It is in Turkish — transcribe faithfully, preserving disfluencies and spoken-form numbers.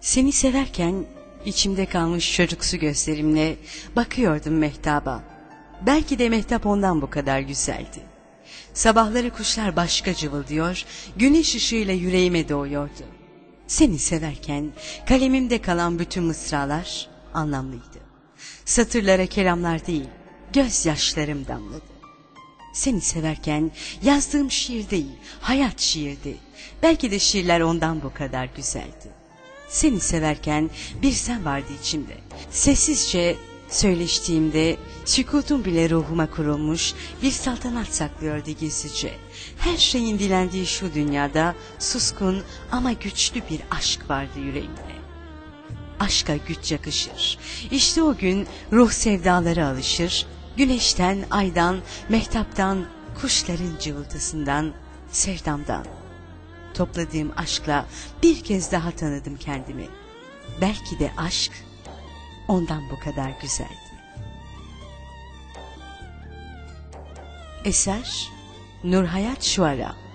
Seni severken içimde kalmış çocuksu gözlerimle bakıyordum mehtaba. Belki de mehtap ondan bu kadar güzeldi. Sabahları kuşlar başka cıvıldıyor, güneş ışığıyla yüreğime doğuyordu. Seni severken kalemimde kalan bütün mısralar anlamlıydı. Satırlara kelamlar değil, gözyaşlarım damladı. Seni severken yazdığım şiir değil, hayat şiirdi. Belki de şiirler ondan bu kadar güzeldi. Seni severken bir sen vardı içimde. Sessizce söyleştiğimde sükutun bile ruhuma kurulmuş bir saltanat saklıyordu gizlice. Her şeyin dilendiği şu dünyada suskun ama güçlü bir aşk vardı yüreğimde. Aşka güç yakışır. İşte o gün ruh sevdaları alışır. Güneşten, aydan, mehtaptan, kuşların cıvıltısından, sevdamdan. Topladığım aşkla bir kez daha tanıdım kendimi. Belki de aşk ondan bu kadar güzeldi. Eser Nurhayat Şuara.